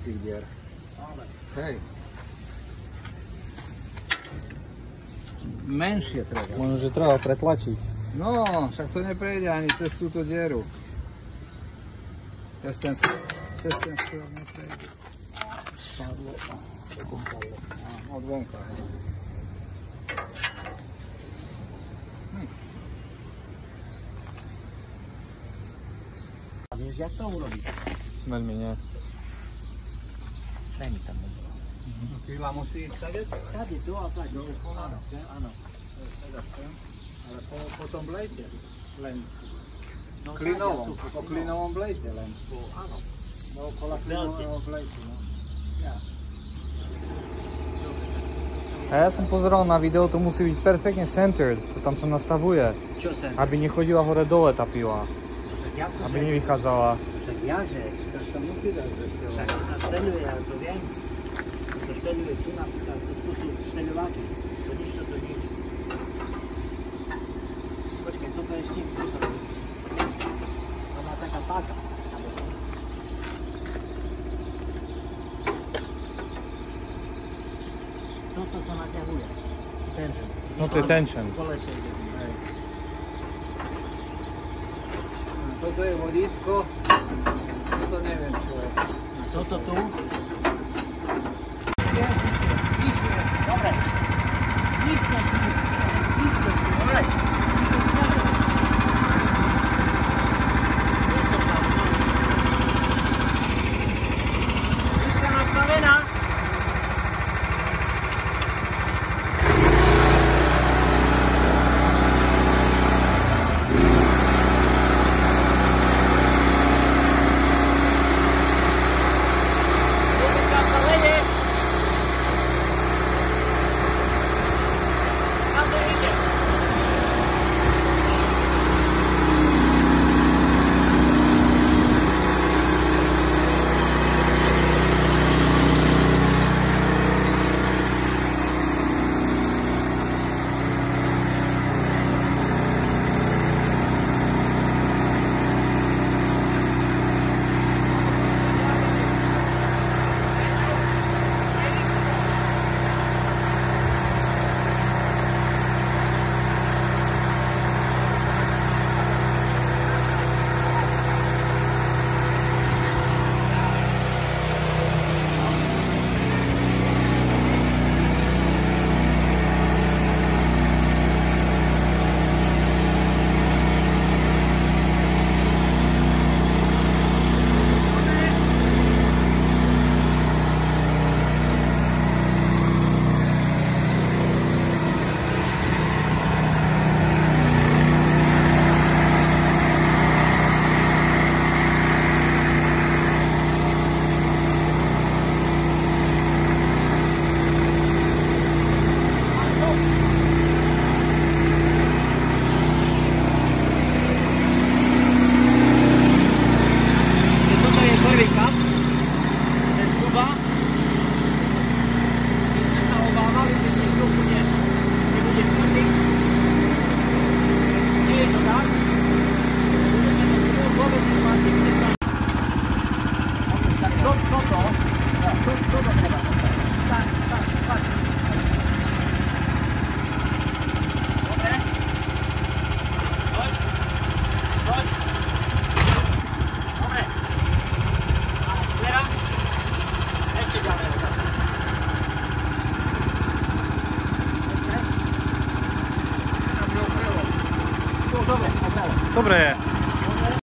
tých dier. Hej. Menšie treba. Možno, že treba pretlačiť. No, však to neprejde ani cez túto dieru. Cez ten skôr neprejde. Spadlo. Od vonka. A vieš, jak to urobiť? Veľmi nie. Daj mi tam. Chvíľa musí ísť tady? Tady, tu a tak. Áno, áno. Ale po tom blejte. Len No, klinovom. Po klinovom blejte len. Áno. Dookola klinového blejte. No. Ja. A ja som pozeral na video, to musí byť perfektne centered. To tam sa nastavuje. Čo centered? Aby nechodila hore dole tá pila. Však jasne, Aby nevychádzala. Však jaže. Tak sa musí dať ešte. Však to sa šteľuje, ja to viem. To sa šteľuje, tu sú šteľováky. To nič, to nič. Počkaj, toto je štít, tu sa robí. To má taká páka. Toto sa naťahuje. Tension. No to je tension. Kolese ide. Hej. Toto je vodítko. Toto neviem čo je. Toto tu. Dobre. Nižšie. Dobre. Nižšia nastavená. Dobre je.